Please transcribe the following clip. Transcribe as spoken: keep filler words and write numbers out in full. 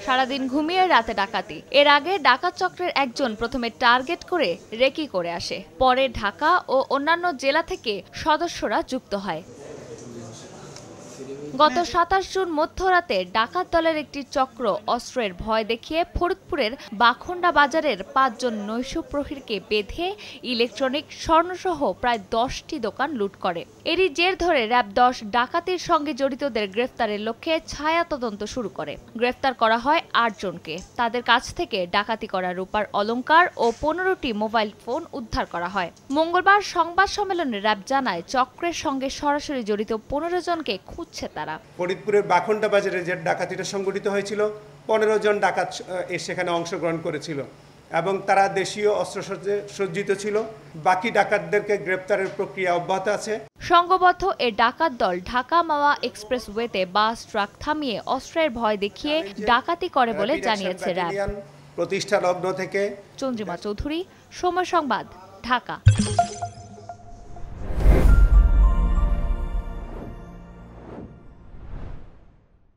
সারাদিন ঘুমিয়ে রাতে ডাকাতি। এর আগে ডাকাত চক্রের একজন প্রথমে টার্গেট করে রেকি করে আসে, পরে ঢাকা ও অন্যান্য জেলা থেকে সদস্যরা যুক্ত হয়। গত সাতাশ জুন মধ্যরাতে ডাকাত দলের একটি চক্র অস্ত্রের ভয় দেখিয়ে ফরিদপুরের বাখন্ডা বাজারের পাঁচজন নৈশ প্রহরীকে বেঁধে ইলেকট্রনিক স্বর্ণসহ প্রায় দশটি দোকান লুট করে। এরই জের ধরে র্যাব দশ ডাকাতির সঙ্গে জড়িতদের গ্রেফতারের লক্ষ্যে ছায়া তদন্ত শুরু করে। গ্রেফতার করা হয় আট জনকে। তাদের কাছ থেকে ডাকাতি করা রূপার অলংকার ও পনেরোটি মোবাইল ফোন উদ্ধার করা হয়। মঙ্গলবার সংবাদ সম্মেলনে র্যাব জানায়, চক্রের সঙ্গে সরাসরি জড়িত পনেরো জনকে খুঁজছে তারা। ফরিদপুরের বাখন্ডা বাজারে যে ডাকাতিটা সংঘটিত হয়েছিল, পনেরো জন ডাকাত সেখানে অংশগ্রহণ করেছিল এবং তারা দেশীয় অস্ত্রশস্ত্রে সজ্জিত ছিল। বাকি ডাকাতদেরকে গ্রেপ্তারের প্রক্রিয়া অব্যাহত আছে। সংঘবদ্ধ এ ডাকাত দল ঢাকা মাওয়া এক্সপ্রেসওয়েতে বাস ট্রাক থামিয়ে অস্ত্রের ভয় দেখিয়ে ডাকাতি করে বলে জানিয়েছে র্যাব। প্রতিষ্ঠা লগ্ন থেকে চন্দ্রিমা চৌধুরী, সময় সংবাদ, ঢাকা।